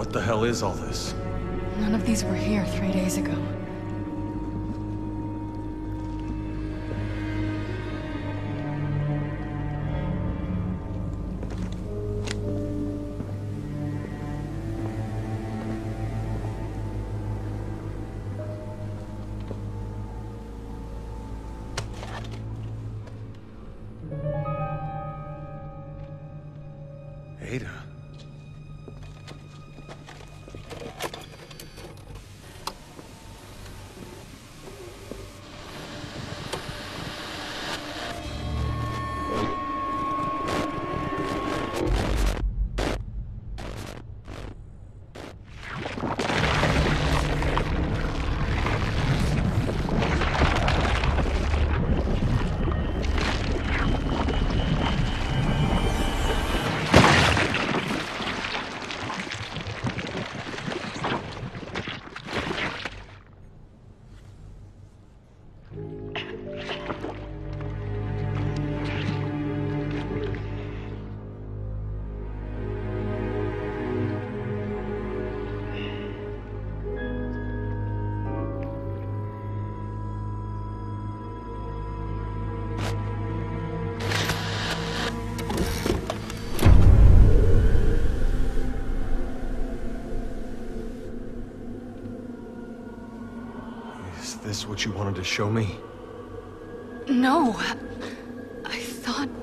What the hell is all this? None of these were here 3 days ago. Ada. Is this what you wanted to show me? No. I thought